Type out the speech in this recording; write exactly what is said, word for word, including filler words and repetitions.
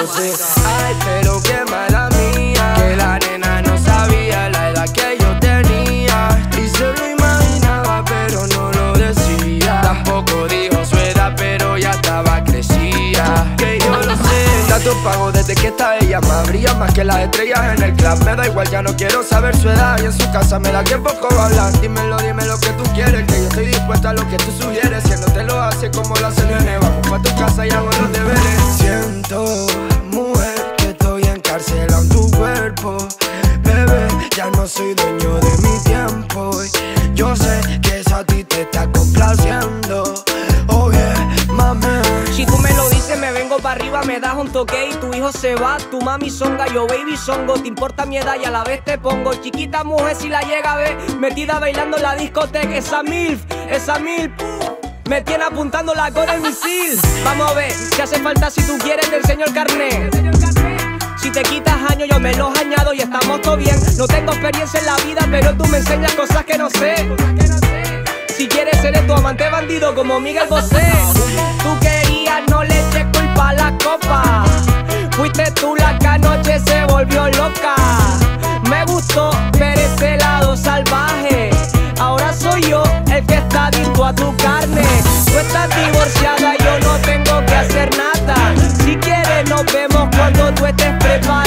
lo sé. Ay, pero qué mala mía, que la nena no sabía la edad que yo tenía. Y se lo imaginaba, pero no lo decía. Tampoco dijo su edad, pero ya estaba crecida. Que yo lo sé. Tanto pago desde que está ella, más brilla más que las estrellas en el club. Me da igual, ya no quiero saber su edad. Y en su casa me da que poco hablan. Dímelo, dime lo que tú quieres, que yo estoy dispuesta a lo que tú sugieres. Si no te lo hace como lo hace el nene, vamos pa' tu casa y hago los deberes. Siento, mujer, que estoy encarcelado en tu cuerpo. Bebé, ya no soy dueño de mi tiempo. Yo sé que eso a ti te está complaciendo. Oh yeah, mami. Si tú me lo dices, me vengo para arriba, me das un toque y tu hijo se va. Tu mami songa, yo baby songo. Te importa mi edad y a la vez te pongo. Chiquita mujer, si la llega a ver metida bailando en la discoteca. Esa milf, esa milf me tiene apuntándola con el misil. Vamos a ver, si hace falta, si tú quieres te enseño el carnet. Si te quitas años yo me los añado y estamos todo bien. No tengo experiencia en la vida, pero tú me enseñas cosas que no sé. Si quieres seré tu amante bandido como Miguel Bosé. Tú querías, no le eches culpa a la copa. Fuiste tú la que anoche se volvió loca. Me gustó ver ese lado salvaje. Ahora soy yo el que está adicto a tu carne. Tú estás divorciada, yo no tengo que hacer nada. Si quieres nos vemos cuando tú estés preparada.